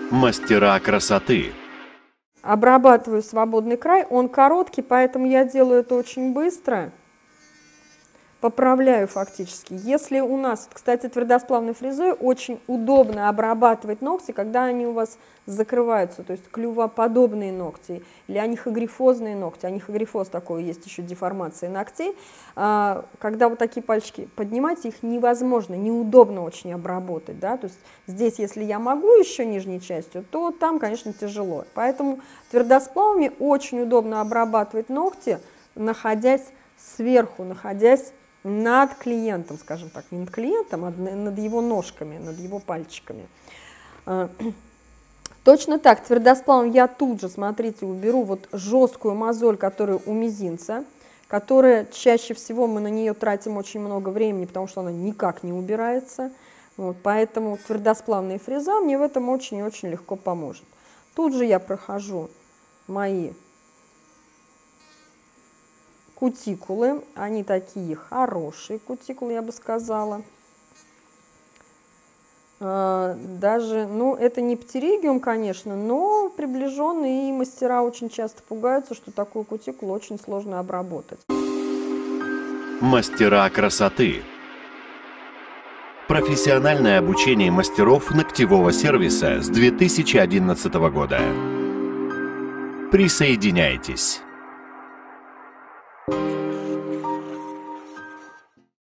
Мастера красоты. Обрабатываю свободный край, он короткий, поэтому я делаю это очень быстро. Поправляю фактически. Если у нас, кстати, твердосплавной фрезой очень удобно обрабатывать ногти, когда они у вас закрываются, то есть клювоподобные ногти или анихогрифозные ногти. Анихогрифоз такой, есть еще деформация ногтей. Когда вот такие пальчики поднимаете, их невозможно, неудобно очень обработать. Да? То есть здесь, если я могу еще нижней частью, то там, конечно, тяжело. Поэтому твердосплавами очень удобно обрабатывать ногти, находясь сверху, находясь над клиентом, скажем так, не над клиентом, а над его ножками, над его пальчиками. Точно так, твердосплавом я тут же, смотрите, уберу вот жесткую мозоль, которая у мизинца, которая чаще всего мы на нее тратим очень много времени, потому что она никак не убирается. Вот, поэтому твердосплавная фреза мне в этом очень и очень легко поможет. Тут же я прохожу мои кутикулы, они такие хорошие кутикулы, я бы сказала. Даже, ну, это не птеригиум, конечно, но приближенные, и мастера очень часто пугаются, что такую кутикулу очень сложно обработать. Мастера красоты. Профессиональное обучение мастеров ногтевого сервиса с 2011 года. Присоединяйтесь.